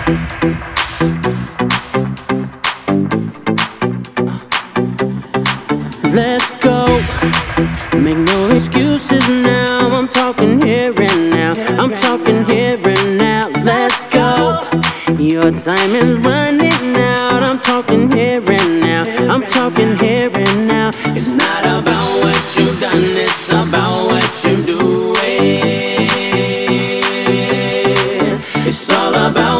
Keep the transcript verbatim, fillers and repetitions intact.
Let's go. Make no excuses now. I'm talking here and now. I'm talking here and now. Let's go. Your time is running out. I'm talking here and now. I'm talking here and now. It's not about what you've done, it's about what you do. It's all about